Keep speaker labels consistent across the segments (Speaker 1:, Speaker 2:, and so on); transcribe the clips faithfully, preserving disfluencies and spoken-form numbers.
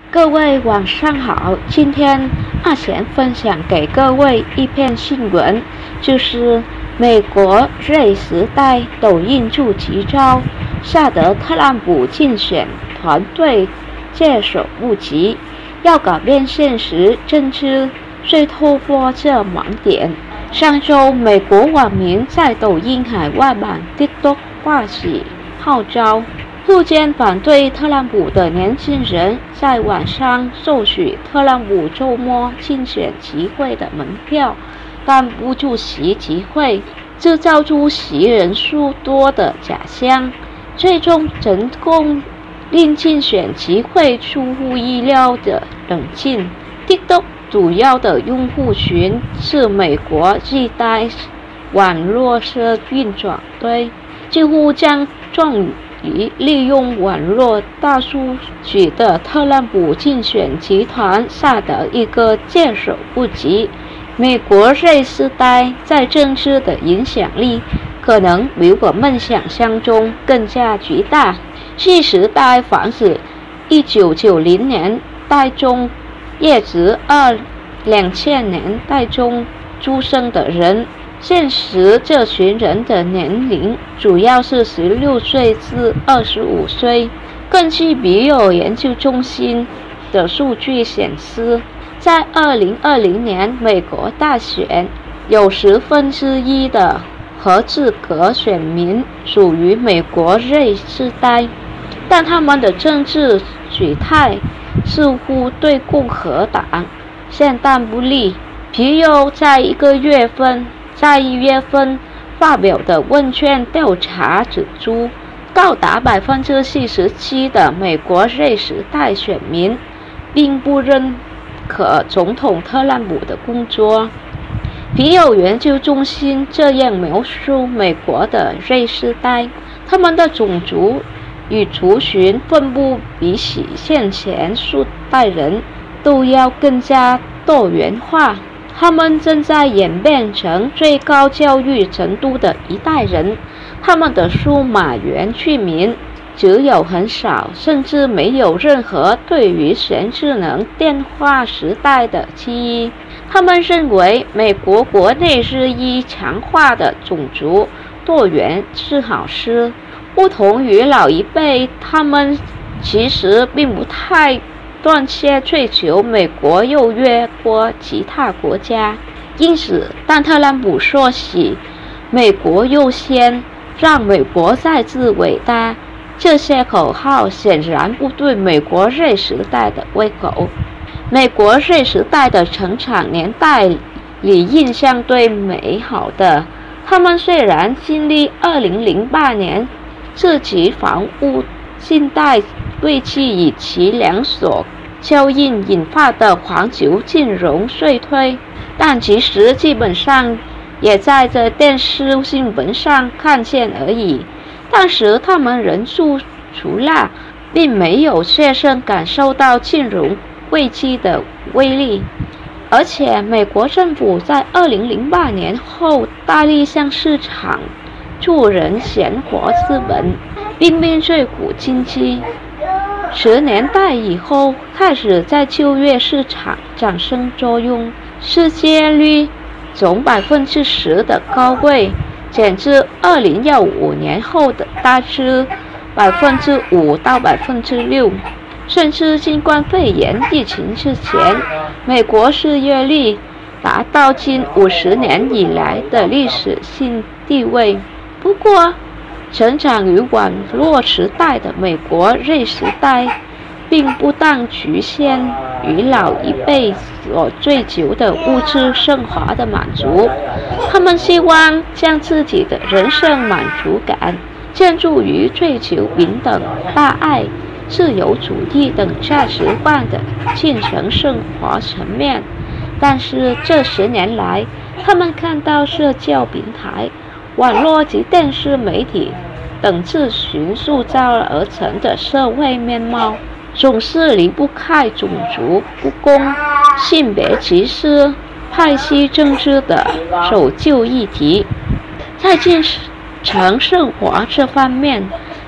Speaker 1: 各位晚上好，今天阿贤分享给各位一篇新闻，就是美国 Z 时代抖音助急招，吓得特朗普竞选团队措手不及，要改变现实政治，虽突破这盲点。上周，美国网民在抖音海外版 TikTok 发起号召，促进反对特朗普的年轻人在网上收取特朗普周末竞选集会的门票，但不出席集会，制造出席人数多的假象，最终成功令竞选集会出乎意料的冷静。TikTok 主要的用户群是美国自带网络社运团队，几乎将终于利用网络大数据的特朗普竞选集团吓得一个措手不及。美国 Z 世代在政治的影响力可能比我们想象中更加巨大。Z 时代防止一九九零年代中也指二两千年代中出生的人，现时这群人的年龄主要是十六岁至二十五岁。根据比友研究中心的数据显示，在二零二零年美国大选，有十分之一的合资格选民属于美国 Z 世代，但他们的政治取态似乎对共和党相当不利。皮尤在一个月份在一月份发表的问卷调查指出，高达百分之四十七的美国 Z 时代选民并不认可总统特朗普的工作。皮尤研究中心这样描述美国的 Z 世代：他们的种族与族群分布比起先前数代人都要更加多元化，他们正在演变成最高教育程度的一代人。他们的数码原住民只有很少甚至没有任何对于全智能电话时代的记忆。他们认为美国国内日益强化的种族多元是好事。不同于老一辈，他们其实并不太断切追求美国优越过其他国家。因此，当特朗普说起美国优先，让美国再次伟大，这些口号显然不对美国 Z 时代的胃口。美国 Z 时代的成长年代里印象最美好的，他们虽然经历二零零八年自己房屋信贷危机以其连锁效应引发的环球金融衰退，但其实基本上也在这电视新闻上看见而已。当时他们人数除辣，并没有切身感受到金融危机的威力。而且美国政府在二零零八年后大力向市场助人鲜活资本，并并追股经济。十年代以后开始在就业市场产生作用，失业率从百分之十的高位减至二零幺五年后的大致百分之五到百分之六，甚至新冠肺炎疫情之前，美国失业率达到近五十年以来的历史性地位。不过，成长于网络时代的美国 Z 时代，并不但局限于老一辈所追求的物质生活的满足，他们希望将自己的人生满足感建筑于追求平等、大爱、自由主义等价值观的精神生活层面。但是这十年来，他们看到社交平台、网络及电视媒体等自行塑造而成的社会面貌，总是离不开种族不公、性别歧视、派系政治的守旧议题。在精神生活这方面，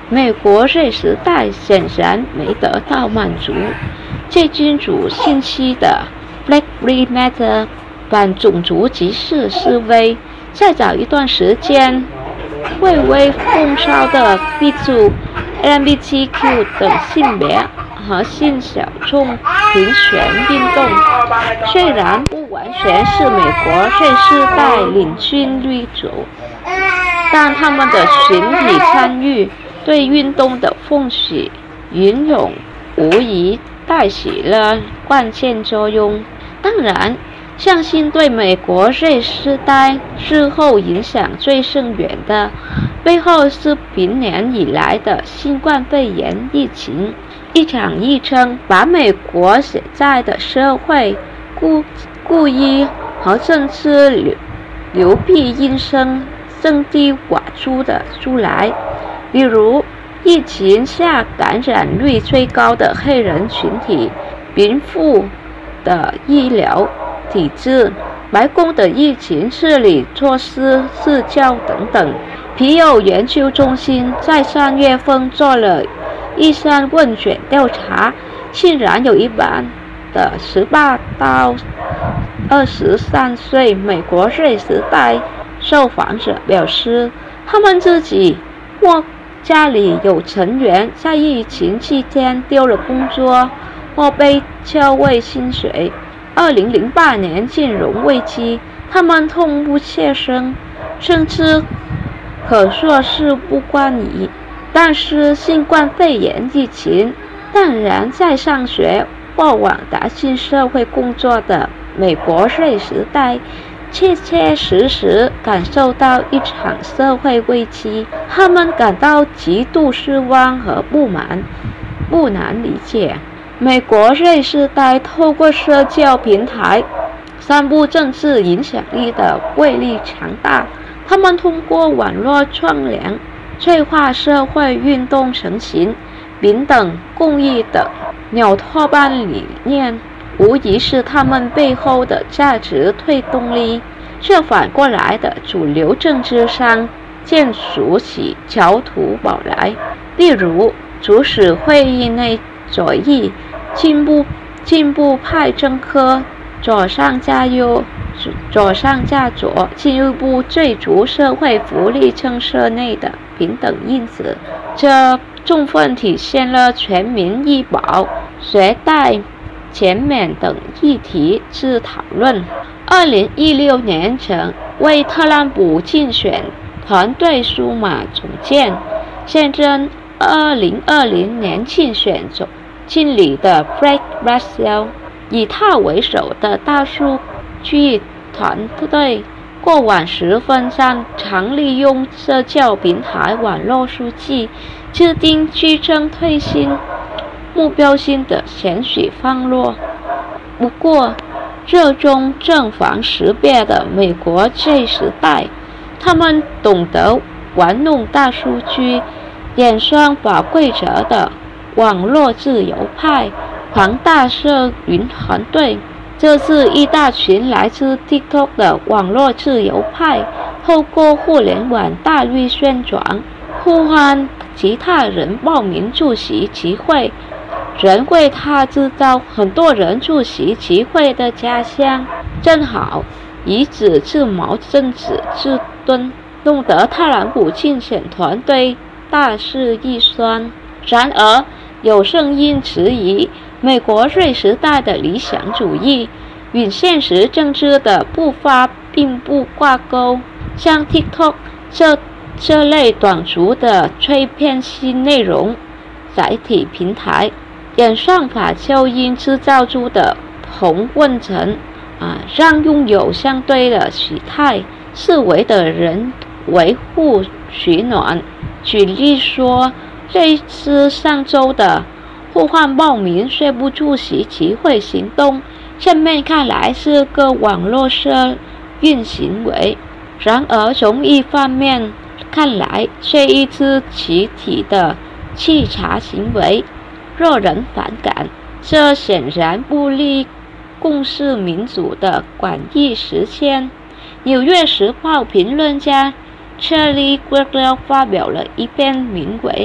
Speaker 1: 美国瑞时代显然没得到满足，最君主信息的 Black Lives Matter 反种族歧视示威，再早一段时间蔚为风骚的 B 族 L G B T Q 等性别和性小众平权运动，虽然不完全是美国瑞世代领军率主，但他们的群体参与对运动的奉许云涌，无疑带起了关键作用。当然，相信对美国瑞世代日后影响最深远的，背后是今年以来的新冠肺炎疫情，一场疫情把美国现在的社会故故意和政治流流弊因生正地挖出的出来。比如，疫情下感染率最高的黑人群体、贫富的医疗体制、白宫的疫情治理措施施教等等。皮尤研究中心在三月份做了一项问卷调查，竟然有一半的十八到二十三岁美国瑞时代受访者表示，他们自己或家里有成员在疫情期间丢了工作或被撤回薪水。二零零八年金融危机，他们痛不切身，甚至可说是不关疑。但是新冠肺炎疫情，当然在上学或往达进社会工作的美国瑞时代，切切实实感受到一场社会危机，他们感到极度失望和不满。不难理解，美国瑞时代透过社交平台散布政治影响力的威力强大，他们通过网络串联催化社会运动成型，平等、公义等鸟托邦理念无疑是他们背后的价值推动力。这反过来的主流政治上见熟起焦土宝来，例如主使会议内左翼进步进步派政客左上加右左上加左，进一步追逐社会福利政策内的平等因子，这充分体现了全民医保、学贷减免等议题之讨论。二零一六年曾为特朗普竞选团队数码总监，现任二零二零年竞选总经理的 Frank Russell， 以他为首的大数据团队过往十分擅长利用社交平台网络数据，制定具针对性、目标性的选举方略。不过，热衷正反识别的美国这时代，他们懂得玩弄大数据、演算法规则的网络自由派庞大社云团队，这是一大群来自 TikTok 的网络自由派，透过互联网大力宣传，呼唤其他人报名出席集会，人为他制造很多人出席集会的假象，正好以此自矛政治自盾，弄得特朗普竞选团队大肆预算。然而，有声音质疑美国瑞时代的理想主义与现实政治的步伐并不挂钩，像 TikTok 这这类短促的碎片性内容载体平台，演算法效应制造出的同温层啊，让拥有相对的取态思维的人维护取暖。举例说，类似上周的互换报名却不出席集会行动，正面看来是个网络社运行为，然而从一方面看来却一次集体的稽查行为，惹人反感。这显然不利共识民主的广义实现。纽约时报评论家 Charlie Gregor 发表了一篇名为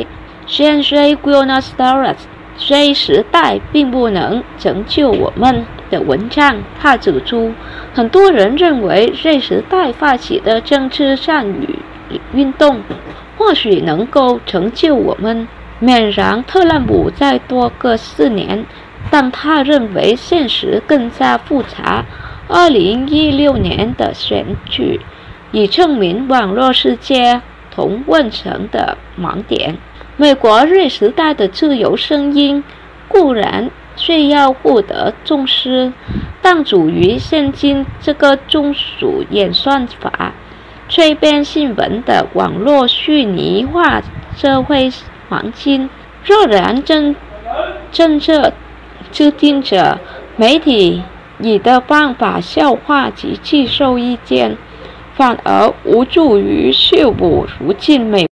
Speaker 1: 现虽 Buenos Aires 虽时代并不能拯救我们的文章，他指出，很多人认为瑞时代发起的政治善与运动或许能够成就我们，免让特朗普再多个四年，但他认为现实更加复杂。二零一六年的选举已证明网络世界同温层的盲点。美国瑞时代的自由声音固然需要获得重视，但处于现今这个中属演算法催变新闻的网络虚拟化社会环境，若然政政策制定者、媒体以的方法消化及接受意见，反而无助于修补如今美